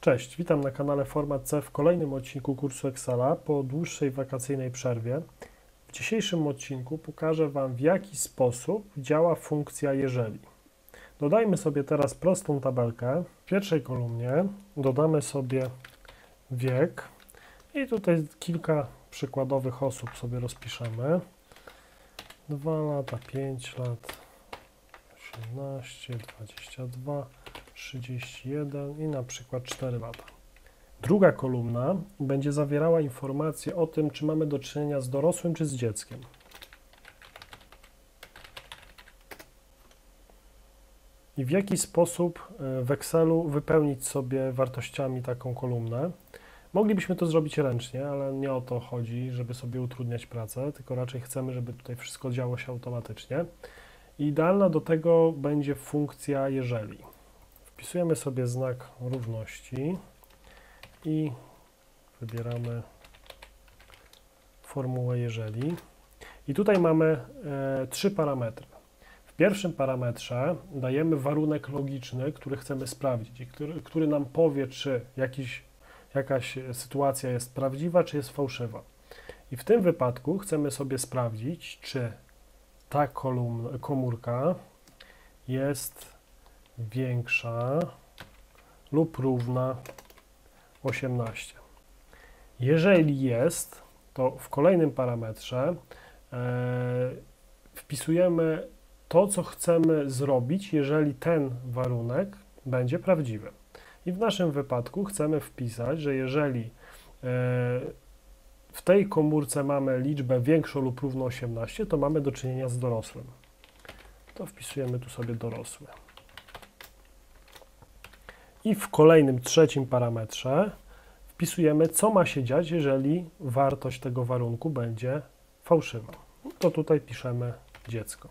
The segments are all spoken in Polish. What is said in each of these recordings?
Cześć, witam na kanale Format C w kolejnym odcinku kursu Excela po dłuższej wakacyjnej przerwie. W dzisiejszym odcinku pokażę Wam, w jaki sposób działa funkcja jeżeli. Dodajmy sobie teraz prostą tabelkę. W pierwszej kolumnie dodamy sobie wiek i tutaj kilka przykładowych osób sobie rozpiszemy. 2 lata, 5 lat, 18, 22, 31 i na przykład 4 lata. Druga kolumna będzie zawierała informacje o tym, czy mamy do czynienia z dorosłym, czy z dzieckiem. I w jaki sposób w Excelu wypełnić sobie wartościami taką kolumnę. Moglibyśmy to zrobić ręcznie, ale nie o to chodzi, żeby sobie utrudniać pracę, tylko raczej chcemy, żeby tutaj wszystko działo się automatycznie. I idealna do tego będzie funkcja jeżeli. Wpisujemy sobie znak równości i wybieramy formułę jeżeli. I tutaj mamy trzy parametry. W pierwszym parametrze dajemy warunek logiczny, który chcemy sprawdzić i który nam powie, czy jakaś sytuacja jest prawdziwa, czy jest fałszywa. I w tym wypadku chcemy sobie sprawdzić, czy ta komórka jest większa lub równa 18. Jeżeli jest, to w kolejnym parametrze wpisujemy to, co chcemy zrobić, jeżeli ten warunek będzie prawdziwy. I w naszym wypadku chcemy wpisać, że jeżeli w tej komórce mamy liczbę większą lub równą 18, to mamy do czynienia z dorosłym. To wpisujemy tu sobie dorosły. I w kolejnym, trzecim parametrze wpisujemy, co ma się dziać, jeżeli wartość tego warunku będzie fałszywa. To tutaj piszemy dziecko.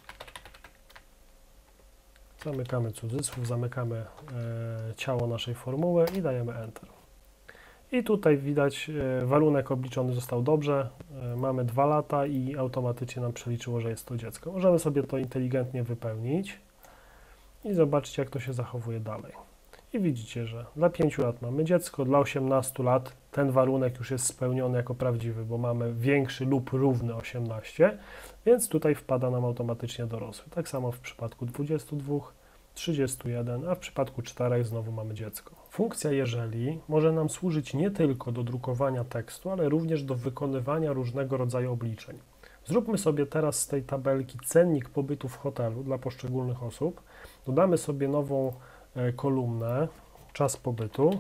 Zamykamy cudzysłów, zamykamy ciało naszej formuły i dajemy Enter. I tutaj widać, warunek obliczony został dobrze. Mamy 2 lata i automatycznie nam przeliczyło, że jest to dziecko. Możemy sobie to inteligentnie wypełnić i zobaczcie, jak to się zachowuje dalej. I widzicie, że dla 5 lat mamy dziecko, dla 18 lat ten warunek już jest spełniony jako prawdziwy, bo mamy większy lub równy 18, więc tutaj wpada nam automatycznie dorosły. Tak samo w przypadku 22, 31, a w przypadku 4 znowu mamy dziecko. Funkcja jeżeli może nam służyć nie tylko do drukowania tekstu, ale również do wykonywania różnego rodzaju obliczeń. Zróbmy sobie teraz z tej tabelki cennik pobytu w hotelu dla poszczególnych osób. Dodamy sobie nową kolumnę czas pobytu,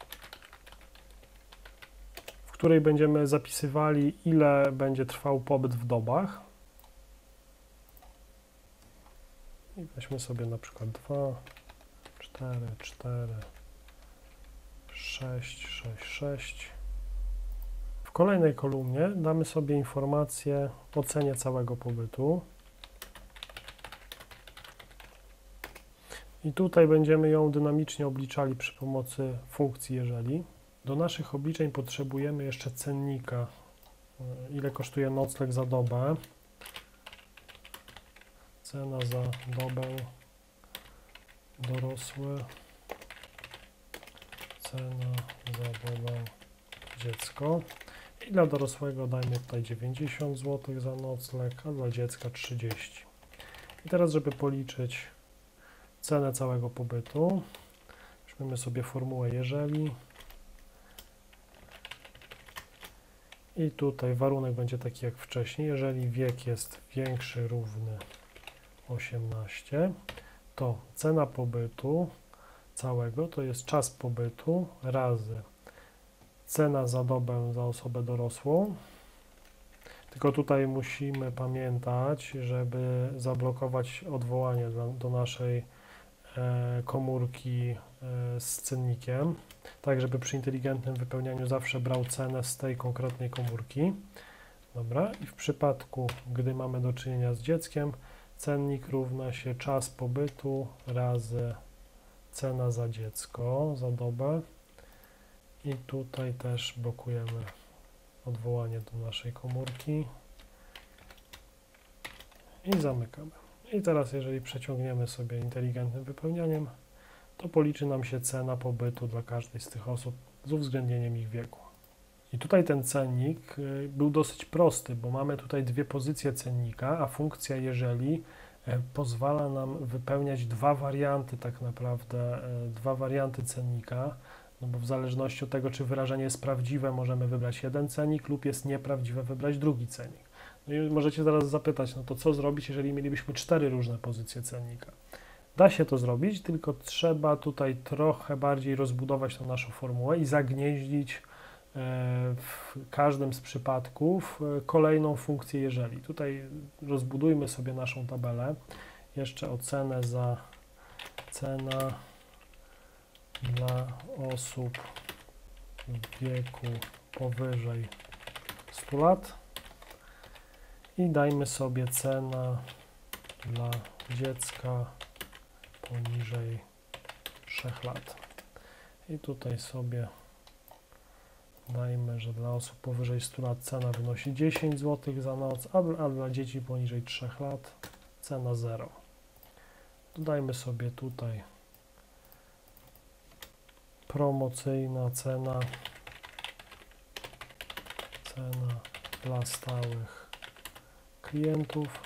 w której będziemy zapisywali, ile będzie trwał pobyt w dobach. I weźmy sobie na przykład 2, 4, 4, 6, 6, 6. W kolejnej kolumnie damy sobie informację o cenie całego pobytu. I tutaj będziemy ją dynamicznie obliczali przy pomocy funkcji jeżeli. Do naszych obliczeń potrzebujemy jeszcze cennika, ile kosztuje nocleg za dobę. Cena za dobę, dorosły, cena za dobę, dziecko. I dla dorosłego dajmy tutaj 90 zł za nocleg, a dla dziecka 30. I teraz, żeby policzyć cenę całego pobytu, weźmiemy sobie formułę jeżeli. I tutaj warunek będzie taki jak wcześniej. Jeżeli wiek jest większy, równy 18, to cena pobytu całego to jest czas pobytu razy cena za dobę za osobę dorosłą. Tylko tutaj musimy pamiętać, żeby zablokować odwołanie do naszej komórki z cennikiem, tak żeby przy inteligentnym wypełnianiu zawsze brał cenę z tej konkretnej komórki. Dobra, i w przypadku, gdy mamy do czynienia z dzieckiem, cennik równa się czas pobytu razy cena za dziecko, za dobę. I tutaj też blokujemy odwołanie do naszej komórki i zamykamy. I teraz, jeżeli przeciągniemy sobie inteligentnym wypełnianiem, to policzy nam się cena pobytu dla każdej z tych osób z uwzględnieniem ich wieku. I tutaj ten cennik był dosyć prosty, bo mamy tutaj dwie pozycje cennika, a funkcja jeżeli pozwala nam wypełniać dwa warianty tak naprawdę, dwa warianty cennika, no bo w zależności od tego, czy wyrażenie jest prawdziwe, możemy wybrać jeden cennik lub jest nieprawdziwe, wybrać drugi cennik. No i możecie zaraz zapytać, no to co zrobić, jeżeli mielibyśmy 4 różne pozycje cennika? Da się to zrobić, tylko trzeba tutaj trochę bardziej rozbudować tą naszą formułę i zagnieździć w każdym z przypadków kolejną funkcję jeżeli. Tutaj rozbudujmy sobie naszą tabelę. Jeszcze ocenę za cena dla osób w wieku powyżej 100 lat i dajmy sobie cena dla dziecka poniżej 3 lat. I tutaj sobie dajmy, że dla osób powyżej 100 lat cena wynosi 10 zł za noc, a dla dzieci poniżej 3 lat cena 0. Dodajmy sobie tutaj promocyjna cena dla stałych klientów.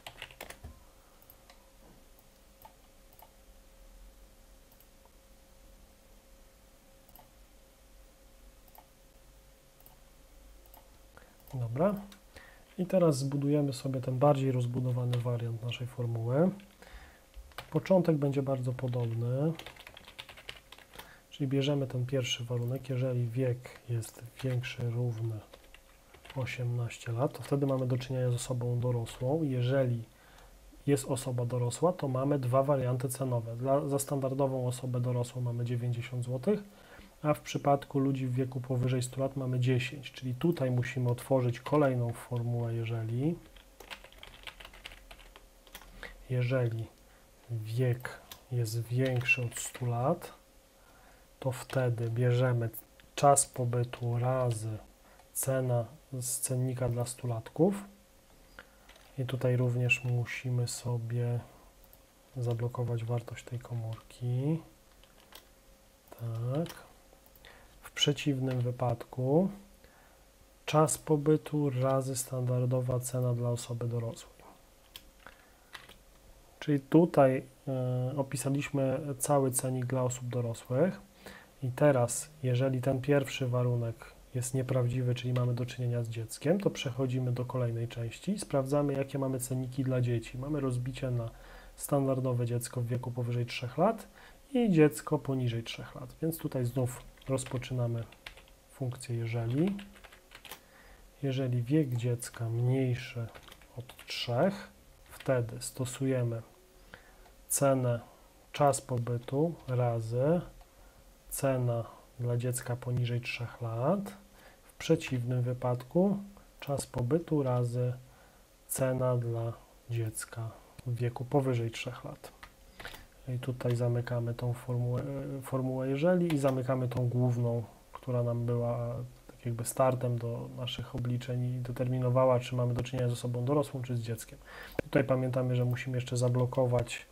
Dobra. I teraz zbudujemy sobie ten bardziej rozbudowany wariant naszej formuły. Początek będzie bardzo podobny, czyli bierzemy ten pierwszy warunek, jeżeli wiek jest większy, równy 18 lat, to wtedy mamy do czynienia z osobą dorosłą. Jeżeli jest osoba dorosła, to mamy dwa warianty cenowe. Za standardową osobę dorosłą mamy 90 zł, a w przypadku ludzi w wieku powyżej 100 lat mamy 10, czyli tutaj musimy otworzyć kolejną formułę jeżeli wiek jest większy od 100 lat, to wtedy bierzemy czas pobytu razy cena z cennika dla 100-latków i tutaj również musimy sobie zablokować wartość tej komórki. Tak. W przeciwnym wypadku czas pobytu razy standardowa cena dla osoby dorosłej. Czyli tutaj opisaliśmy cały cennik dla osób dorosłych i teraz, jeżeli ten pierwszy warunek jest nieprawdziwy, czyli mamy do czynienia z dzieckiem, to przechodzimy do kolejnej części i sprawdzamy, jakie mamy cenniki dla dzieci. Mamy rozbicie na standardowe dziecko w wieku powyżej 3 lat i dziecko poniżej 3 lat. Więc tutaj znów rozpoczynamy funkcję jeżeli. Jeżeli wiek dziecka mniejszy od 3, wtedy stosujemy cenę czas pobytu razy cena dla dziecka poniżej 3 lat. W przeciwnym wypadku czas pobytu razy cena dla dziecka w wieku powyżej 3 lat. I tutaj zamykamy tą formułę jeżeli i zamykamy tą główną, która nam była tak jakby startem do naszych obliczeń i determinowała, czy mamy do czynienia z osobą dorosłą, czy z dzieckiem. Tutaj pamiętamy, że musimy jeszcze zablokować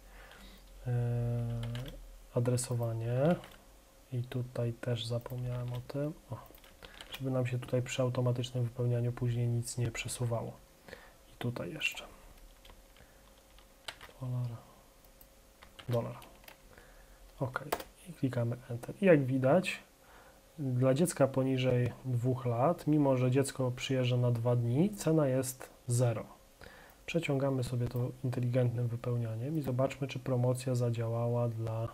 adresowanie i tutaj też zapomniałem o tym, żeby nam się tutaj przy automatycznym wypełnianiu później nic nie przesuwało. I tutaj jeszcze dolar. OK. I klikamy Enter. I jak widać, dla dziecka poniżej 2 lat, mimo że dziecko przyjeżdża na 2 dni, cena jest 0. Przeciągamy sobie to inteligentnym wypełnianiem i zobaczmy, czy promocja zadziałała dla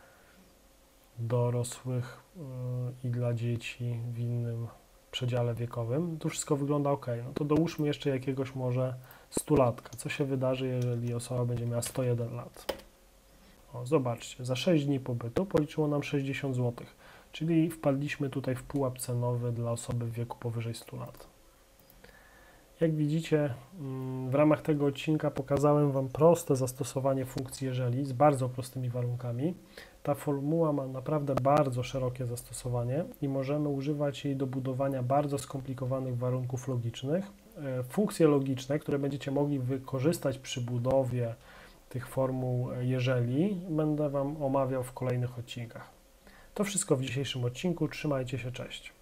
dorosłych i dla dzieci w innym przedziale wiekowym. Tu wszystko wygląda OK. No to dołóżmy jeszcze jakiegoś może 100-latka. Co się wydarzy, jeżeli osoba będzie miała 101 lat? O, zobaczcie, za 6 dni pobytu policzyło nam 60 zł, czyli wpadliśmy tutaj w pułap cenowy dla osoby w wieku powyżej 100 lat. Jak widzicie, w ramach tego odcinka pokazałem Wam proste zastosowanie funkcji jeżeli z bardzo prostymi warunkami. Ta formuła ma naprawdę bardzo szerokie zastosowanie i możemy używać jej do budowania bardzo skomplikowanych warunków logicznych. Funkcje logiczne, które będziecie mogli wykorzystać przy budowie tych formuł jeżeli będę Wam omawiał w kolejnych odcinkach. To wszystko w dzisiejszym odcinku. Trzymajcie się, cześć.